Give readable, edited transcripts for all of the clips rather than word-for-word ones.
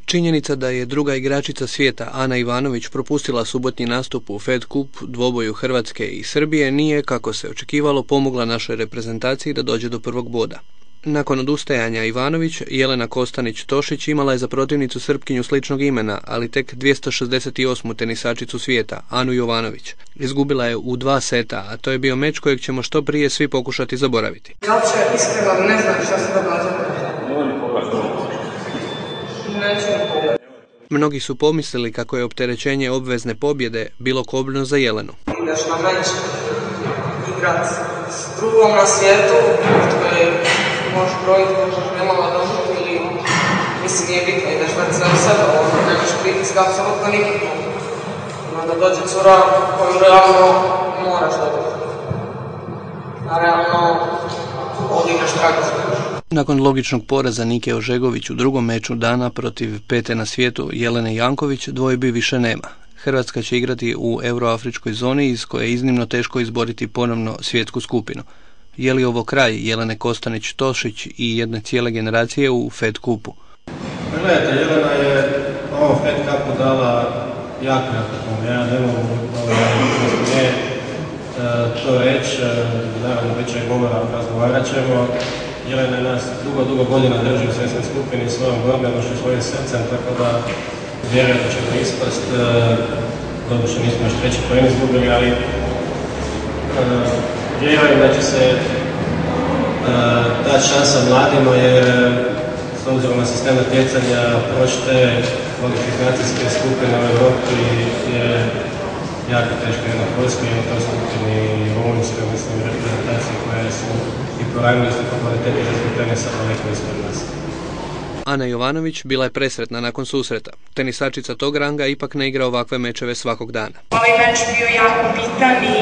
Činjenica da je druga igračica svijeta Ana Ivanović propustila subotnji nastup u Fed Cup dvoboju Hrvatske i Srbije nije, kako se očekivalo, pomogla našoj reprezentaciji da dođe do prvog boda. Nakon odustajanja Ivanović, Jelena Kostanić-Tošić imala je za protivnicu Srpkinju sličnog imena, ali tek 268. tenisačicu svijeta, Anu Jovanović. Izgubila je u 2 seta, a to je bio meč kojeg ćemo što prije svi pokušati zaboraviti. Ja uopće iskreno ne znam šta se događa. Mnogi su pomislili kako je opterećenje obvezne pobjede bilo kobno za Jelenu. Ideš na meč igrat s drugom na svijetu, koje možeš brojiti, možeš nemala došati ili mislim nije bitno, ideš na cijelu sebe, nemaš pritiska apsolutno nikako. Onda dođe cura koju realno moraš dobiti. A realno odigraš tragično. Nakon logičnog poraza Nike Ožegović u drugom meču dana protiv pete na svijetu Jelene Janković, dvojbi više nema. Hrvatska će igrati u euroafričkoj zoni iz koje je iznimno teško izboriti ponovno svjetsku skupinu. Je li ovo kraj Jelene Kostanić-Tošić i jedne cijele generacije u Fed Cupu? Gledajte, Jelena je ovom Fed Cupu dala jako puno. Ja ne mogu to reći, naravno bit će govora, razgovarat ćemo. Jelena nas dugo godina drži u svjetskoj skupini svojom borbenošću, svojim srcem, tako da vjerujem da ćemo ispast. Doduše nismo još 3. poen izgubili, ali vjerujem da će se dati šansa mladima, jer s obzirom na sistem natjecanja proći te kvalifikacijske skupine u Europi je jako teško jedna Poljska, jedna to skupini i Rumunjska, mislim, reprezentacije koje su i po ranglisti po kvaliteti ženskog tenisa daleko ispred nas. Ana Jovanović bila je presretna nakon susreta. Tenisačica tog ranga ipak ne igra ovakve mečeve svakog dana. Ovaj meč bio jako bitan i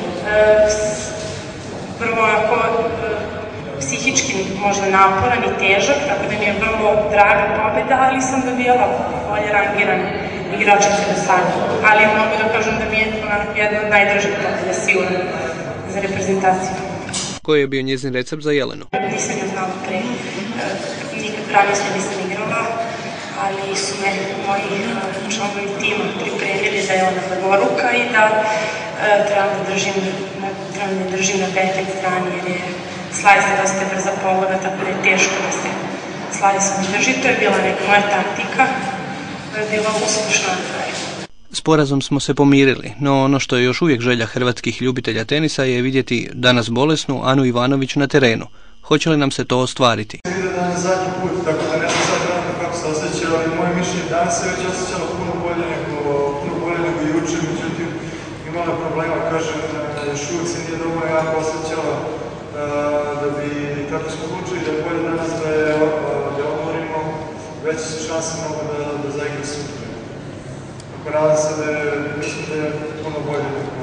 prvo onako psihički možda naporan i težak, tako da mi je vrlo draga pobjeda, ali sam dobijala bolje rangiran igračice do sada. Ali mogu da kažem da mi je jedna od najdražih pobjeda sigurno za reprezentaciju. Koji je bio njezin recept za Jelenu? Nisam je znala pre, nikad ranije se nisam igrala, ali su me moji članovi tima pripremili da je ona levoruka i da trebam da držim na backhand strani, jer je slice dosta brza pogoda, tako da je teško da se slice drži. To je bila neka moja taktika, koja je bila uspješna na kraju. S porazom smo se pomirili, no ono što je još uvijek želja hrvatskih ljubitelja tenisa je vidjeti danas bolesnu Anu Ivanović na terenu. Hoće li nam se to ostvariti? Vidim da je zadnji put, tako da ne znam sad trenutno kako se osjeća, ali moje mišljenje danas se već osjećalo puno bolje nego juče, međutim imala je problema, kažem, još uvijek se nije dobro jako osjećala, da bi, kako smo odlučili da je bolje danas da je odmorimo, veće su šanse mogu da zaigra sutra. Nadam se da je puno bolje.